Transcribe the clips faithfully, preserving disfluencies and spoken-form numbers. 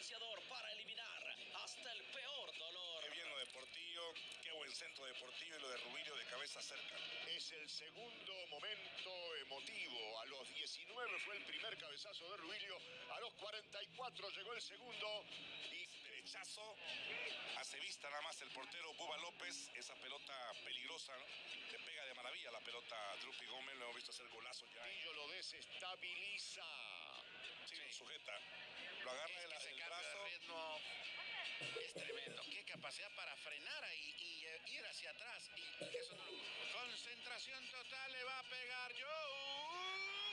potenciador para eliminar hasta el peor dolor. Qué bien lo de Portillo, qué buen centro de Portillo y lo de Rubilio de cabeza cerca. Es el segundo momento emotivo. A los diecinueve fue el primer cabezazo de Rubilio. A los cuarenta y cuatro llegó el segundo. Y derechazo. Hace vista nada más el portero Buba López. Esa pelota peligrosa, ¿no? Le pega de maravilla la pelota a Drupi Gómez. Lo hemos visto hacer golazo ya. Portillo lo desestabiliza. Sí, lo sujeta. Lo agarra es el, que ese el cambio brazo. de ritmo es tremendo. Qué capacidad para frenar ahí y eh, ir hacia atrás. Y eso no lo... Concentración total, le va a pegar Joe.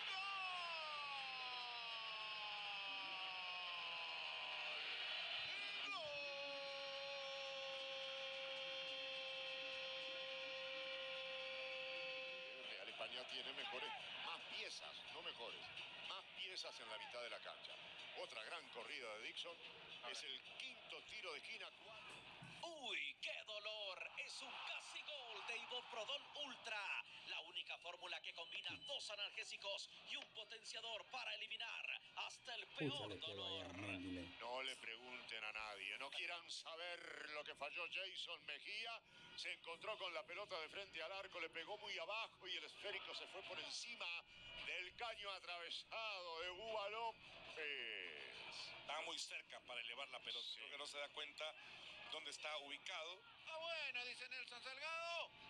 España tiene mejores, más piezas, no mejores, más piezas en la mitad de la cancha. Otra gran corrida de Dixon, es el quinto tiro de esquina. ¡Uy, qué dolor! Es un casi gol de Ivoprodol Ultra, la única fórmula que combina dos analgésicos y un potenciador para eliminar hasta el peor Púchale, que dolor. vaya, Méndile. No le pregunten a nadie, no quieran saber lo que falló Jason Mejía. Se encontró con la pelota de frente al arco, le pegó muy abajo y el esférico se fue por encima del caño atravesado de Buba López. Está muy cerca para elevar la pelota. Sí. Creo que no se da cuenta dónde está ubicado. Ah, bueno, dice Nelson Salgado.